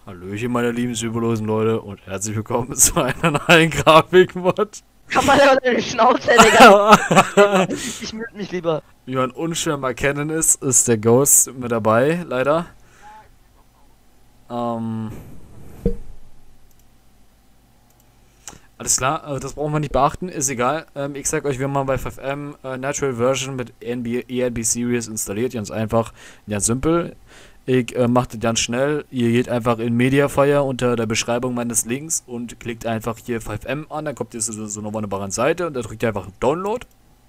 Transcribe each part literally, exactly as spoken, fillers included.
Hallöchen, meine lieben süberlosen Leute und herzlich willkommen zu einer neuen Grafikmod. Kann man ja deine Schnauze, Digga. Ich mute mich lieber. Wie man unschwer erkennen ist, ist der Ghost mit dabei, leider. Ähm... Alles klar, äh, das brauchen wir nicht beachten, ist egal. Ähm, ich sag euch, wir haben mal bei F F M äh, Natural Version mit E N B Series installiert, ganz einfach, ganz simpel. Ich äh, mache das ganz schnell. Ihr geht einfach in Mediafire unter der Beschreibung meines Links und klickt einfach hier F F M an, dann kommt ihr zu so, so einer wunderbaren Seite und da drückt ihr einfach Download.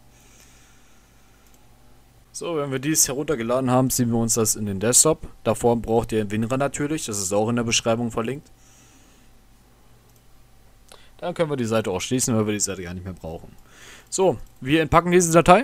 So, wenn wir dies heruntergeladen haben, ziehen wir uns das in den Desktop. Davor braucht ihr ein WinRAR natürlich, das ist auch in der Beschreibung verlinkt. Dann können wir die Seite auch schließen, weil wir die Seite gar nicht mehr brauchen. So, wir entpacken diese Datei.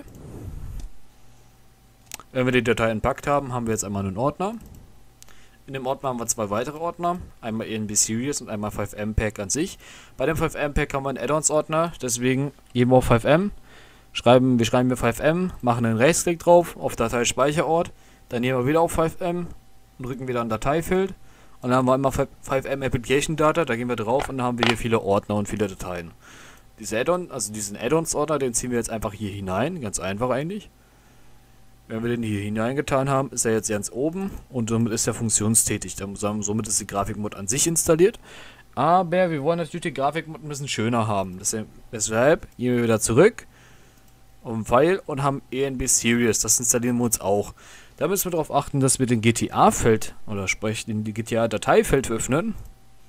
Wenn wir die Datei entpackt haben, haben wir jetzt einmal einen Ordner. In dem Ordner haben wir zwei weitere Ordner. Einmal E N B Series und einmal F F M Pack an sich. Bei dem F F M Pack haben wir einen Add-ons Ordner, deswegen gehen wir auf F F M. Schreiben, wir schreiben hier F F M, machen einen Rechtsklick drauf, auf Dateispeicherort. Dann gehen wir wieder auf F F M und drücken wieder ein Dateifeld. Und dann haben wir einmal F F M Application Data, da gehen wir drauf und dann haben wir hier viele Ordner und viele Dateien. Diese Add-on, also diesen Add-ons Ordner, den ziehen wir jetzt einfach hier hinein, ganz einfach eigentlich. Wenn wir den hier hineingetan haben, ist er jetzt ganz oben und somit ist er funktionstätig. Somit ist die Grafikmod an sich installiert. Aber wir wollen natürlich die Grafikmod ein bisschen schöner haben. Deshalb gehen wir wieder zurück auf den Pfeil und haben E N B Series. Das installieren wir uns auch. Da müssen wir darauf achten, dass wir den G T A-Feld oder sprich den G T A-Dateifeld öffnen.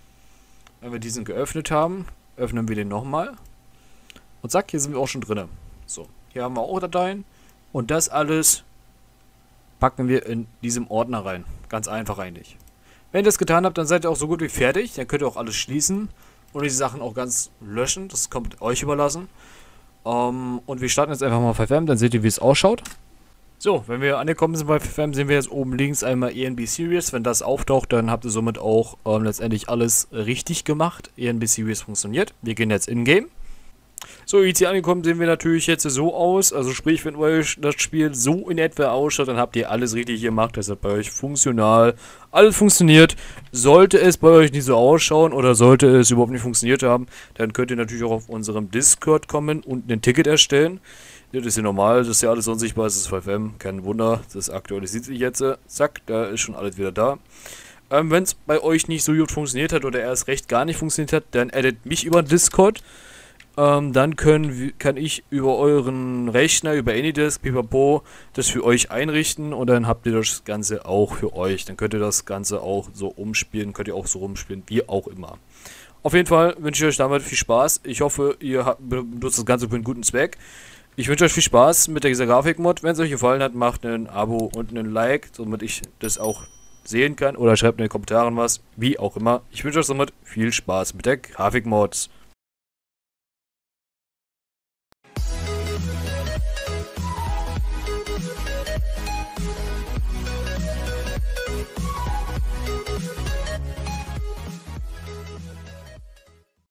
Wenn wir diesen geöffnet haben, öffnen wir den nochmal. Und zack, hier sind wir auch schon drin. So, hier haben wir auch Dateien. Und das alles packen wir in diesem Ordner rein. Ganz einfach eigentlich. Wenn ihr das getan habt, dann seid ihr auch so gut wie fertig. Dann könnt ihr auch alles schließen und die Sachen auch ganz löschen. Das kommt euch überlassen. Um, und wir starten jetzt einfach mal F F M, dann seht ihr, wie es ausschaut. So, wenn wir angekommen sind bei F F M, sehen wir jetzt oben links einmal E N B Series. Wenn das auftaucht, dann habt ihr somit auch ähm, letztendlich alles richtig gemacht. E N B Series funktioniert. Wir gehen jetzt in-game. So, jetzt hier angekommen sehen wir natürlich jetzt so aus, also sprich, wenn euch das Spiel so in etwa ausschaut, dann habt ihr alles richtig gemacht, das ist bei euch funktional, alles funktioniert. Sollte es bei euch nicht so ausschauen oder sollte es überhaupt nicht funktioniert haben, dann könnt ihr natürlich auch auf unserem Discord kommen und ein Ticket erstellen. Das ist ja normal, das ist ja alles unsichtbar, das ist F F M, kein Wunder, das aktualisiert sich jetzt, zack, da ist schon alles wieder da. Ähm, wenn es bei euch nicht so gut funktioniert hat oder erst recht gar nicht funktioniert hat, dann addet mich über Discord. Ähm, dann können, kann ich über euren Rechner, über Anydesk, pipapo, das für euch einrichten und dann habt ihr das Ganze auch für euch. Dann könnt ihr das Ganze auch so umspielen, könnt ihr auch so rumspielen, wie auch immer. Auf jeden Fall wünsche ich euch damit viel Spaß. Ich hoffe, ihr habt, benutzt das Ganze für einen guten Zweck. Ich wünsche euch viel Spaß mit dieser Grafikmod. Wenn es euch gefallen hat, macht ein Abo und einen Like, damit ich das auch sehen kann. Oder schreibt in den Kommentaren was, wie auch immer. Ich wünsche euch somit viel Spaß mit der Grafikmod.